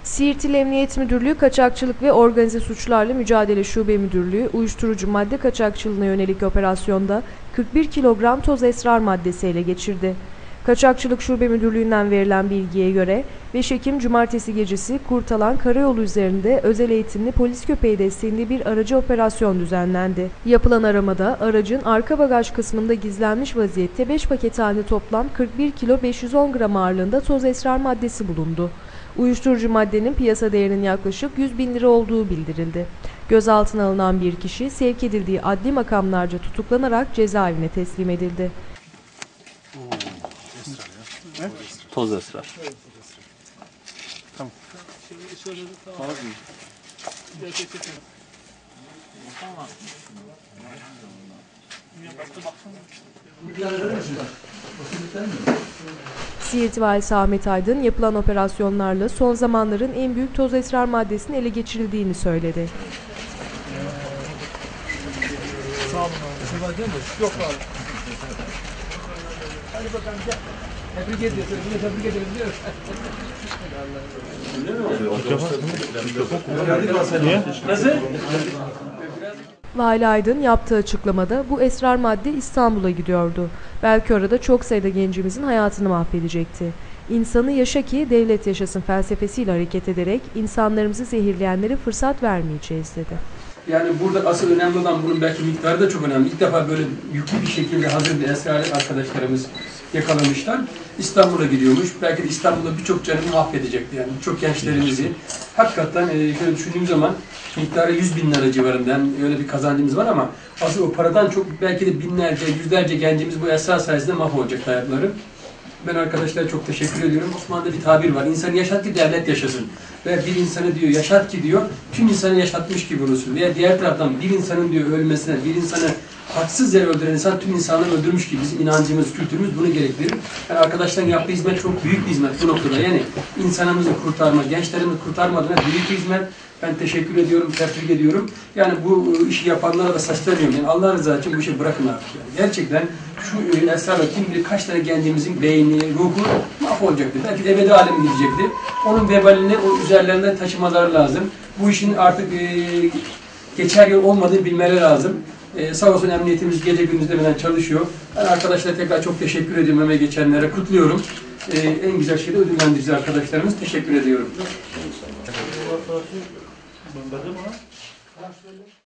Siirt İl Emniyet Müdürlüğü Kaçakçılık ve Organize Suçlarla Mücadele Şube Müdürlüğü, uyuşturucu madde kaçakçılığına yönelik operasyonda 41 kilogram toz esrar maddesi ele geçirdi. Kaçakçılık Şube Müdürlüğü'nden verilen bilgiye göre 5 Ekim Cumartesi gecesi Kurtalan Karayolu üzerinde özel eğitimli polis köpeği desteğinde bir aracı operasyon düzenlendi. Yapılan aramada aracın arka bagaj kısmında gizlenmiş vaziyette 5 paket halinde toplam 41 kilo 510 gram ağırlığında toz esrar maddesi bulundu. Uyuşturucu maddenin piyasa değerinin yaklaşık 100 bin lira olduğu bildirildi. Gözaltına alınan bir kişi sevk edildiği adli makamlarca tutuklanarak cezaevine teslim edildi. Toz esrar. Tamam. Siirt Valisi Ahmet Aydın yapılan operasyonlarla son zamanların en büyük toz esrar maddesinin ele geçirildiğini söyledi. Sağ olun abi. Yok abi. Hadi bakalım gel. Tebrik ediyoruz. Tebrik ediyoruz. Nasıl? Vali Aydın yaptığı açıklamada bu esrar madde İstanbul'a gidiyordu. Belki orada çok sayıda gencimizin hayatını mahvedecekti. İnsanı yaşa ki devlet yaşasın felsefesiyle hareket ederek insanlarımızı zehirleyenlere fırsat vermeyeceğiz dedi. Yani burada asıl önemli olan bunun belki miktarı da çok önemli. İlk defa böyle yüklü bir şekilde hazır bir esrar arkadaşlarımız yakalamışlar. İstanbul'a gidiyormuş. Belki de İstanbul'da birçok canını mahvedecekti yani. Birçok gençlerimizi. Hakikaten şöyle düşündüğüm zaman miktarı 100 bin lira civarından öyle bir kazancımız var ama asıl o paradan çok belki de binlerce, yüzlerce gencimiz bu esrar sayesinde mahvolacak hayatları. Ben arkadaşlara çok teşekkür ediyorum. Osmanlı'da bir tabir var. İnsanı yaşat ki devlet yaşasın. Ve bir insanı diyor yaşat ki diyor tüm insanı yaşatmış gibi olursun. Veya diğer taraftan bir insanın diyor ölmesine, bir insanı haksız yere öldüren insan tüm insanları öldürmüş gibi bizim inancımız, kültürümüz bunu gerektirir. Yani arkadaşların yaptığı hizmet çok büyük bir hizmet bu noktada. Yani insanımızı kurtarma, gençlerimizi kurtarma adına büyük bir hizmet. Ben teşekkür ediyorum, tebrik ediyorum. Yani bu işi yapanlara da seslenmiyorum. Yani Allah rızası için bu işi bırakın artık. Yani. Gerçekten şu esrarla kim bilir kaç tane gencimizin beyni, ruhu mahvolacaktı. Belki de ebedi aleme gidecekti. Onun vebalini o üzerlerinden taşımaları lazım. Bu işin artık geçer yol olmadığını bilmeleri lazım. Sağ olsun emniyetimiz gece gündüz demeden çalışıyor. Ben arkadaşlara tekrar çok teşekkür ediyorum. Emeğe geçenlere kutluyorum. En güzel şeyde ödüllendirici arkadaşlarımız. Teşekkür ediyorum.